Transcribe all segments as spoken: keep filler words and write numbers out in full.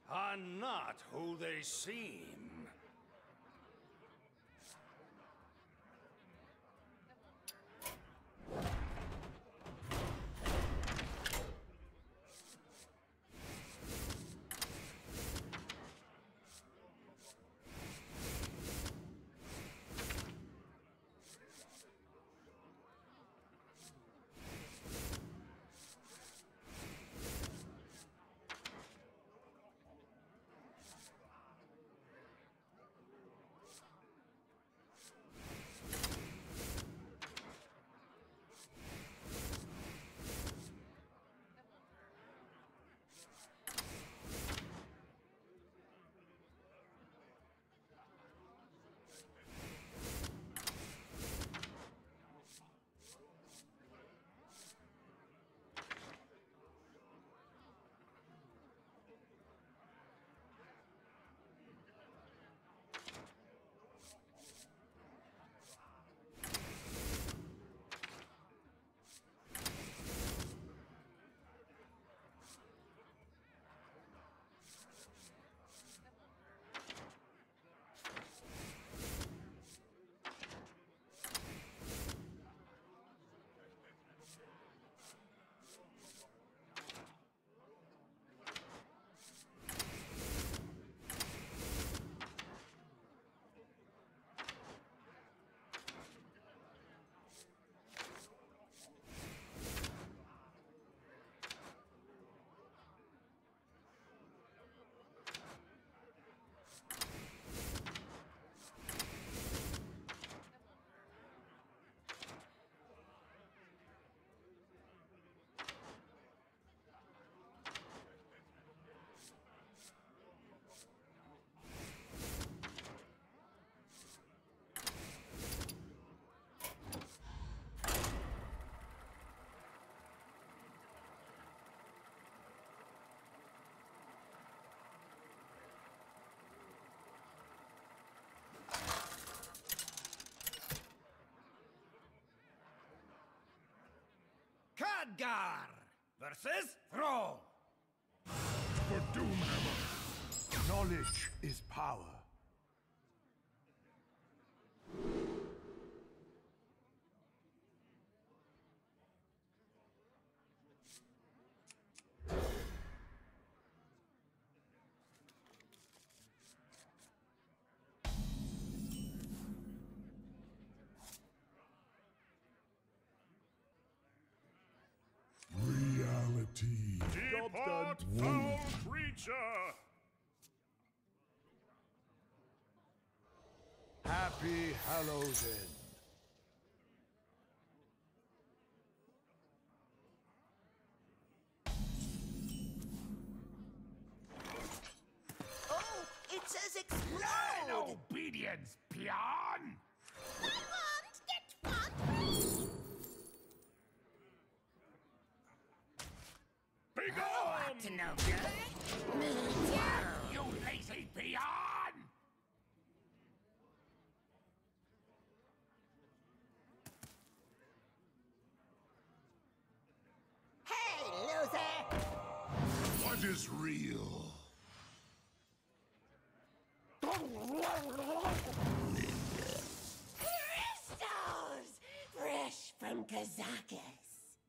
are not who they seem. Khadgar versus Thrall. For Doomhammer, knowledge is power. Reality. Depart, foul creature! Happy Hallows End. Oh, it says explode! Blind obedience, peon! I want get one! Be Oh, up gone! to no good. You lazy peon! Hey, loser! What is real? Crystals! Fresh from Kazakis.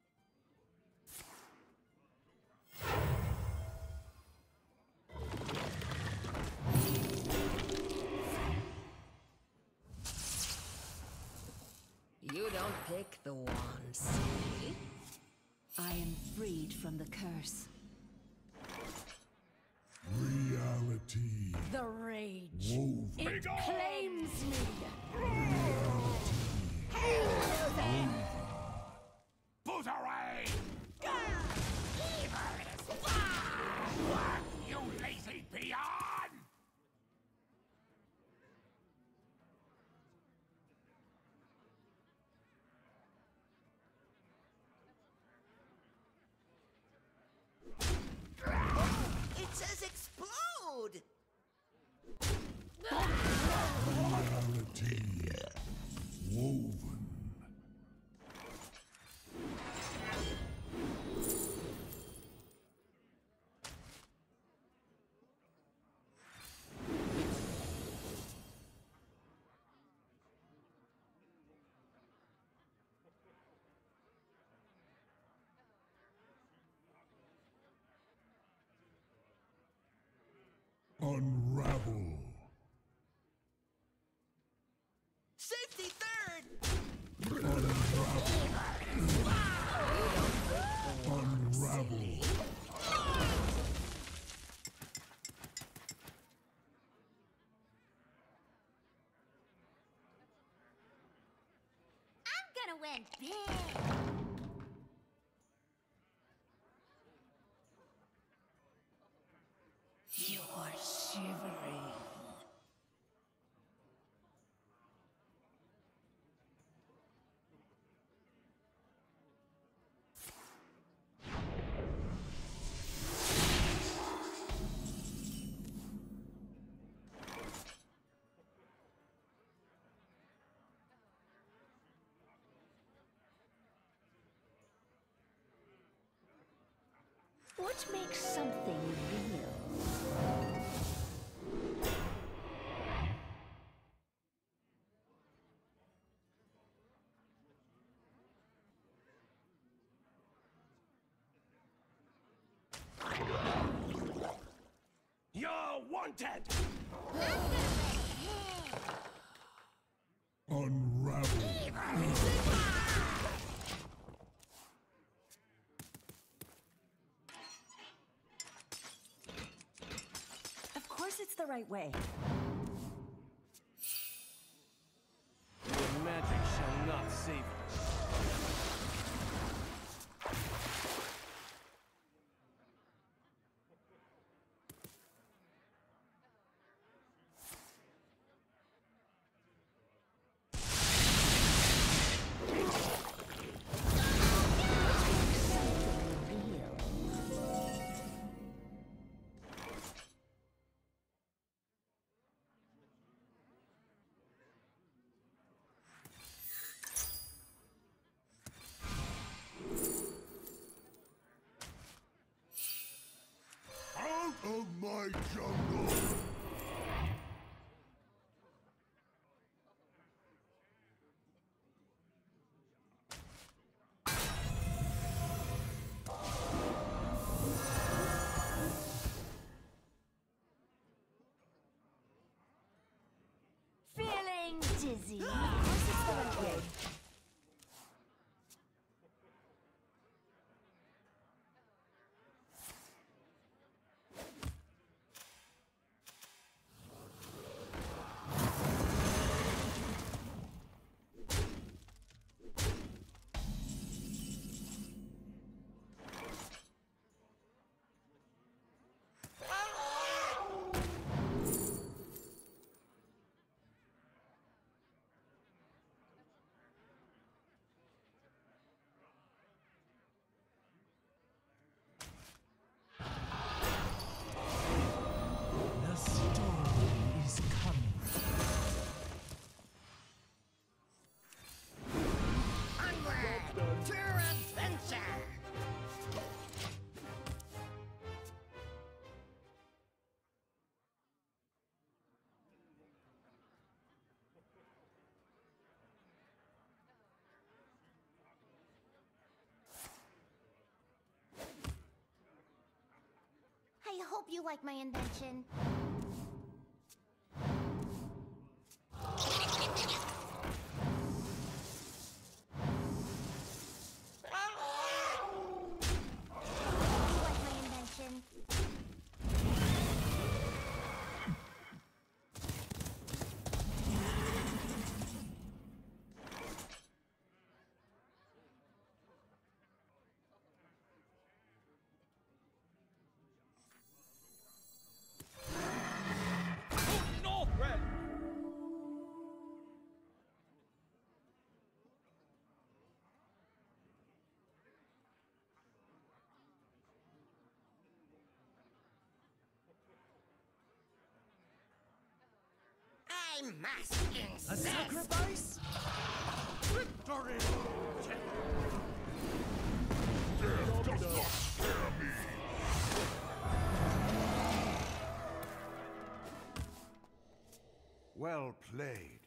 You don't pick the wand, see? I am freed from the curse. Reality. The rage. Woven. It claims me. Hey, loser! Put away! Evil is far! You lazy peon! It says explode! Reality. Woven. Unravel. Safety third! Unravel. I'm gonna win big. You are shivering. What makes something real? You're wanted! Unravel. Of course it's the right way. Your magic shall not save you. Out of my jungle. Feeling dizzy. Of course it's the right way. The storm is coming. Onward to adventure! I hope you like my invention. You like my invention? Northward! I must A insist! sacrifice? Victory! Death does not scare me. Well played.